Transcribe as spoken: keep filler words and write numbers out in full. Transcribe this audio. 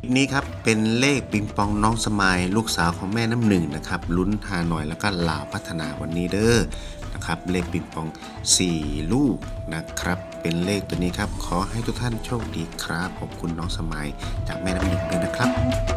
นี้ครับเป็นเลขปิงปองน้องสมายลูกสาวของแม่น้ำหนึ่งนะครับลุ้นฮานอยแล้วก็ลาวพัฒนาวันนี้เด้อนะครับเลขปิงปองสี่ลูกนะครับเป็นเลขตัวนี้ครับขอให้ทุกท่านโชคดีครับขอบคุณน้องสมายจากแม่น้ำหนึ่งด้วยนะครับ